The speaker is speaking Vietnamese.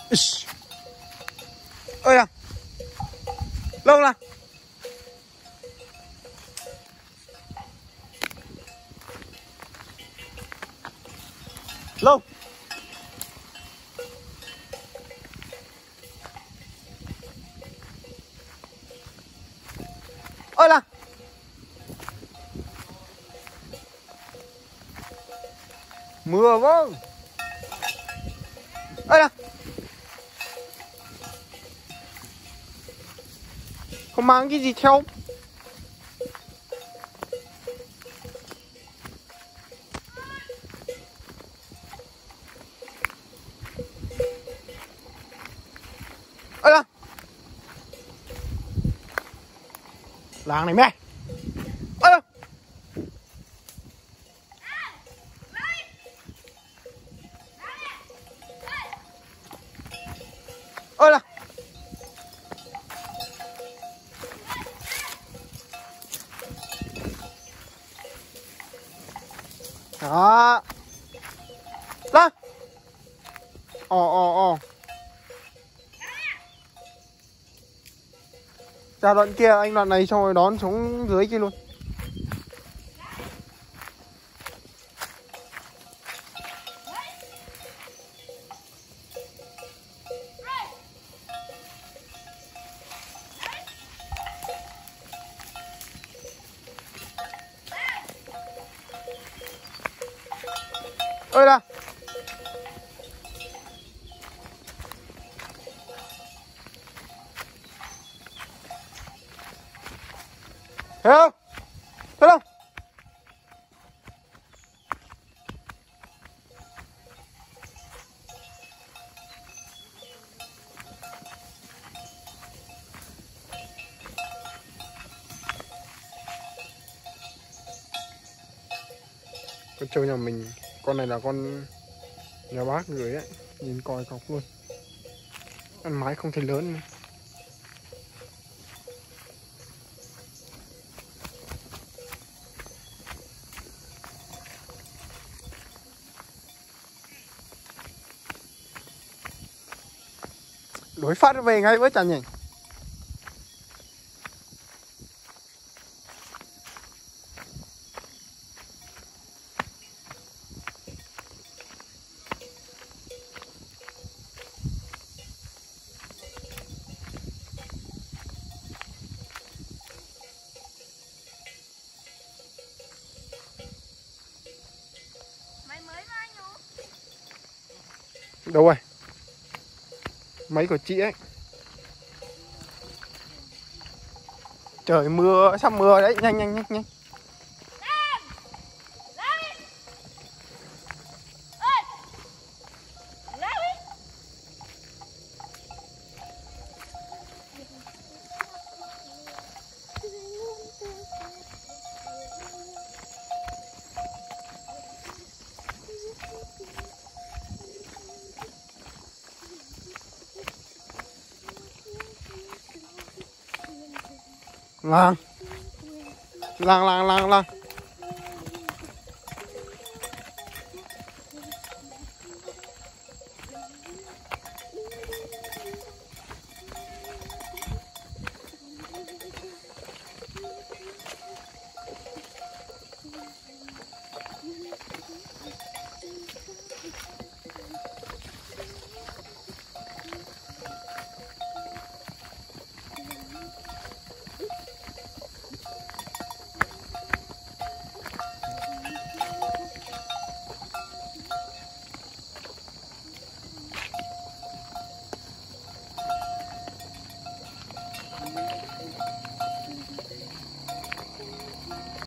Ơi à, lâu là lâu ơi là mưa vâng ơi là không mang cái gì theo ơi là làng này mẹ ơi là ơi là đó là ồ ra đoạn kia anh đoạn này xong rồi đón xuống dưới kia luôn. Ơi là thấy không, thấy không con trâu nhà mình, con này là con nhà bác gửi đấy, nhìn còi cọc luôn, ăn mái không thấy lớn nữa. Đối phát về ngay với chả nhỉ. Đâu rồi? Máy của chị ấy. Trời mưa, sắp mưa đấy, nhanh. Lang.